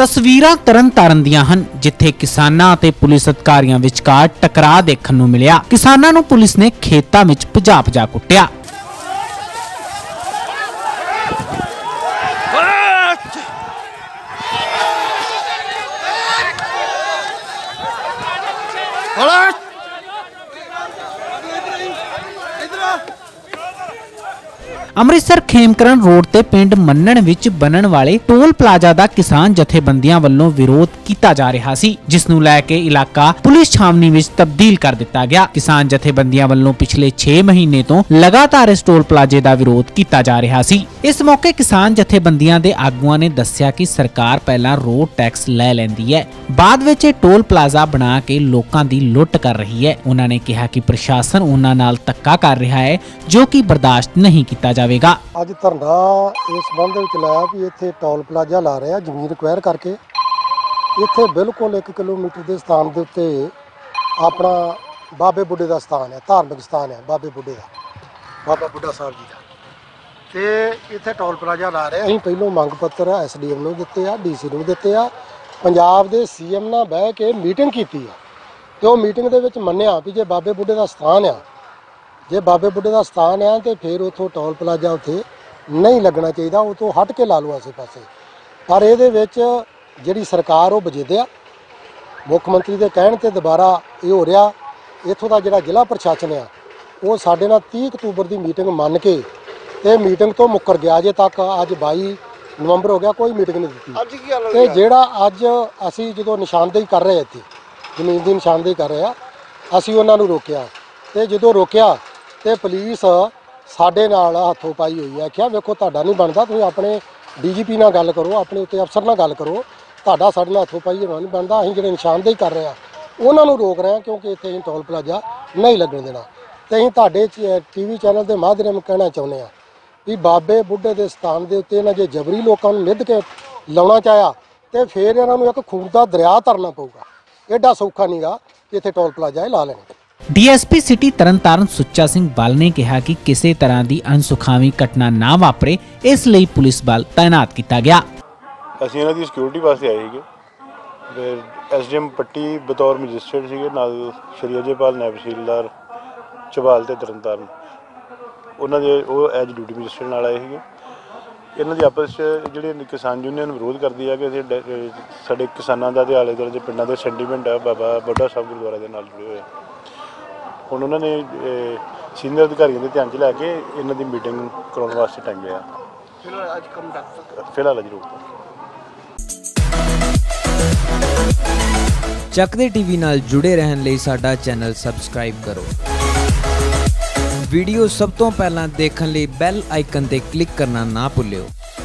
तस्वीरां तरनतारन ਦੀਆਂ ਹਨ ਜਿੱਥੇ ਕਿਸਾਨਾਂ ਅਤੇ ਪੁਲਿਸ ਅਧਿਕਾਰੀਆਂ ਵਿਚਕਾਰ ਟਕਰਾਅ ਦੇਖਣ ਨੂੰ ਮਿਲਿਆ। ਕਿਸਾਨਾਂ ਨੂੰ ਪੁਲਿਸ ਨੇ ਖੇਤਾਂ ਵਿੱਚ ਭਜਾ ਕੁੱਟਿਆ। ਅੰਮ੍ਰਿਤਸਰ ਖੇਮਕਰਨ रोड ते पिंड मन्नण विच बनन वाले टोल प्लाजा दा किसान जथेबंदियां वल्लों विरोध कीता जा रहा सी, जिस नूं लै के इलाका पुलिस छावनी विच तब्दील कर दिता गया। किसान जथेबंदियां वल्लों पिछले 6 महीने तो लगातार इस टोल प्लाजे दा विरोध कीता जा रहा सी। इस मौके किसान जथेबंदियां दे आगुआं ने दस्सिया कि सरकार पहलां रोड टैक्स लै लैंदी है, बाद विच टोल प्लाजा बना के लोकां दी लुੱਟ कर रही है। उन्हां ने कहा कि प्रशासन उन्हां नाल धक्का कर रहा है, जो कि बर्दाश्त नहीं कीता जावेगा। ਅੱਜ ਧਰਨਾ ਇਸ ਸੰਬੰਧ ਵਿੱਚ ਲਾਇਆ ਵੀ ਇੱਥੇ ਟੋਲ ਪਲਾਜ਼ਾ ਲਾ ਰਿਹਾ ਜ਼ਮੀਨ ਰਿਕਵਾਇਰ ਕਰਕੇ। ਇੱਥੇ ਬਿਲਕੁਲ 1 ਕਿਲੋਮੀਟਰ ਦੇ ਸਥਾਨ ਦੇ ਉੱਤੇ ਆਪਣਾ ਬਾਬੇ ਬੁੱਢੇ ਦਾ ਸਥਾਨ ਹੈ, ਧਾਰਮਿਕ ਸਥਾਨ ਹੈ ਬਾਬੇ ਬੁੱਢੇ ਦਾ, ਬਾਬਾ ਬੁੱਢਾ ਸਾਹਿਬ ਜੀ ਦਾ। ਤੇ ਇੱਥੇ ਟੋਲ ਪਲਾਜ਼ਾ ਲਾ ਰਹੇ। ਅਸੀਂ ਪਹਿਲੋਂ ਮੰਗ ਪੱਤਰ ਐਸਡੀਐਮ ਨੂੰ ਦਿੱਤੇ ਆ, ਡੀਸੀ ਨੂੰ ਦਿੱਤੇ ਆ, ਪੰਜਾਬ ਦੇ ਸੀਐਮ ਨਾਲ ਬਹਿ ਕੇ ਮੀਟਿੰਗ ਕੀਤੀ ਆ ਤੇ ਉਹ ਮੀਟਿੰਗ ਦੇ ਵਿੱਚ ਮੰਨਿਆ ਵੀ ਜੇ ਬਾਬੇ ਬੁੱਢੇ ਦਾ ਸਥਾਨ ਆ, ਜੇ ਬਾਬੇ ਬੁੱਢੇ ਦਾ ਸਥਾਨ ਹੈ ਤੇ ਫਿਰ ਉੱਥੋਂ ਟੋਲ ਪਲਾਜ਼ਾ ਉੱਥੇ ਨਹੀਂ ਲੱਗਣਾ ਚਾਹੀਦਾ, ਉਹ ਤੋਂ ਹਟ ਕੇ ਲਾ ਲਓ ਆਸੇ ਪਾਸੇ। ਪਰ ਇਹਦੇ ਵਿੱਚ ਜਿਹੜੀ ਸਰਕਾਰ ਉਹ ਵਜੇਦਿਆ ਮੁੱਖ ਮੰਤਰੀ ਦੇ ਕਹਿਣ ਤੇ ਦੁਬਾਰਾ ਇਹ ਹੋ ਰਿਹਾ। ਇੱਥੋਂ ਦਾ ਜਿਹੜਾ ਜ਼ਿਲ੍ਹਾ ਪ੍ਰਸ਼ਾਸਨ ਆ ਉਹ ਸਾਡੇ ਨਾਲ 30 ਅਕਤੂਬਰ ਦੀ ਮੀਟਿੰਗ ਮੰਨ ਕੇ ਤੇ ਮੀਟਿੰਗ ਤੋਂ ਮੁੱਕਰ ਗਿਆ। ਅਜੇ ਤੱਕ ਅੱਜ 22 ਨਵੰਬਰ ਹੋ ਗਿਆ, ਕੋਈ ਮੀਟਿੰਗ ਨਹੀਂ ਦਿੱਤੀ। ਤੇ ਜਿਹੜਾ ਅੱਜ ਅਸੀਂ ਜਦੋਂ ਨਿਸ਼ਾਨਦੇਹੀ ਕਰ ਰਹੇ ਇੱਥੇ ਜ਼ਮੀਨ ਦੀ ਨਿਸ਼ਾਨਦੇਹੀ ਕਰ ਰਹੇ ਆ, ਅਸੀਂ ਉਹਨਾਂ ਨੂੰ ਰੋਕਿਆ ਤੇ ਜਦੋਂ ਰੋਕਿਆ ਤੇ ਪੁਲਿਸ ਸਾਡੇ ਨਾਲ ਹੱਥੋਂ ਪਾਈ ਹੋਈ ਹੈ। ਕਿਹਾ ਵੇਖੋ ਤੁਹਾਡਾ ਨਹੀਂ ਬਣਦਾ, ਤੁਸੀਂ ਆਪਣੇ ਡੀਜੀਪੀ ਨਾਲ ਗੱਲ ਕਰੋ, ਆਪਣੇ ਉੱਤੇ ਅਫਸਰ ਨਾਲ ਗੱਲ ਕਰੋ, ਤੁਹਾਡਾ ਸਾਡੇ ਨਾਲ ਹੱਥੋਂ ਪਾਈ ਹੋਣਾ ਨਹੀਂ ਬਣਦਾ। ਅਸੀਂ ਜਿਹੜੇ ਨਿਸ਼ਾਨਦੇਹੀ ਕਰ ਰਹੇ ਆ ਉਹਨਾਂ ਨੂੰ ਰੋਕ ਰਹੇ ਹਾਂ ਕਿਉਂਕਿ ਇੱਥੇ ਅਸੀਂ ਟੋਲ ਪਲਾਜ਼ਾ ਨਹੀਂ ਲੱਗਣ ਦੇਣਾ। ਤੇ ਅਸੀਂ ਤੁਹਾਡੇ ਟੀਵੀ ਚੈਨਲ ਦੇ ਮਾਧਿਅਮ ਕਹਿਣਾ ਚਾਹੁੰਦੇ ਹਾਂ ਵੀ ਬਾਬੇ ਬੁੱਢੇ ਦੇ ਸਥਾਨ ਦੇ ਉੱਤੇ ਇਹਨਾਂ ਜੇ ਜਬਰੀ ਲੋਕਾਂ ਨੂੰ ਨਿੱਧ ਕੇ ਲਾਉਣਾ ਚਾਹਿਆ ਤੇ ਫਿਰ ਇਹਨਾਂ ਨੂੰ ਇੱਕ ਖੂਨ ਦਾ ਦਰਿਆ ਤਰਨਾ ਪਊਗਾ। ਐਡਾ ਸੌਖਾ ਨਹੀਂਗਾ ਕਿ ਇੱਥੇ ਟੋਲ ਪਲਾਜ਼ਾ ਲਾ ਲੈਣਗੇ। डीएसपी सिटी तरनताਰਨ ਸੁੱਚਾ ਸਿੰਘ ਬਲ ਨੇ ਕਿਹਾ ਕਿ ਕਿਸੇ ਤਰ੍ਹਾਂ ਦੀ ਅਣਸੁਖਾਵੀ ਘਟਨਾ ਨਾ ਵਾਪਰੇ, ਇਸ ਲਈ ਪੁਲਿਸ ਬਲ ਤਾਇਨਾਤ ਕੀਤਾ ਗਿਆ। ਅਸੀਂ ਇਹਨਾਂ ਦੀ ਸਿਕਿਉਰਿਟੀ ਵਾਸਤੇ ਆਏ ਸੀਗੇ। ਫਿਰ ਐਸਡੀਐਮ ਪੱਟੀ ਬਤੌਰ ਮੈਜਿਸਟਰੇਟ ਸੀਗੇ, ਨਾਲ ਸ਼੍ਰੀ ਅਜੇਪਾਲ ਨਾਇਬ ਤਹਿਸੀਲਦਾਰ ਝਬਾਲ ਤੇ ਤਰਨਤਾਰਨ, ਉਹਨਾਂ ਦੇ ਉਹ ਐਜ ਡਿਊਟੀ ਮੈਜਿਸਟਰੇਟ ਨਾਲ ਆਏ ਸੀਗੇ। ਇਹਨਾਂ ਦੀ ਆਪਸ 'ਚ ਜਿਹੜੇ ਕਿਸਾਨ ਯੂਨੀਅਨ ਵਿਰੋਧ ਕਰਦੀ ਹੈ ਕਿ ਅਸੀਂ ਸਾਡੇ ਕਿਸਾਨਾਂ ਦਾ ਤੇ ਆਲੇ ਦੁਆਲੇ ਦੇ ਪਿੰਡਾਂ ਦੇ ਸੈਂਟੀਮੈਂਟ ਆ ਬਾਬਾ ਬੁੱਢਾ ਸਾਹਿਬ ਗੁਰਦੁਆਰਾ ਦੇ ਨਾਲ ਜੁੜੇ ਹੋਏ ਆ। ਹੁਣ ਉਹਨਾਂ ਨੇ ਸੀਨੀਅਰ ਅਧਿਕਾਰੀਆਂ ਦੇ ਧਿਆਨ 'ਚ ਲੈ ਕੇ ਇਹਨਾਂ ਦੀ ਮੀਟਿੰਗ ਕਰਾਉਣ ਵਾਸਤੇ ਟੰਗਿਆ। ਫਿਲਹਾਲ ਅੱਜ ਕੰਮ ਫਿਲਹਾਲ ਅੱਜ ਰੋਕ। ਚੱਕਦੇ ਟੀਵੀ ਨਾਲ ਜੁੜੇ ਰਹਿਣ ਲਈ ਸਾਡਾ ਚੈਨਲ ਸਬਸਕ੍ਰਾਈਬ ਕਰੋ। ਵੀਡੀਓ ਸਭ ਤੋਂ ਪਹਿਲਾਂ ਦੇਖਣ ਲਈ ਬੈਲ ਆਈਕਨ ਤੇ ਕਲਿੱਕ ਕਰਨਾ ਨਾ ਭੁੱਲਿਓ।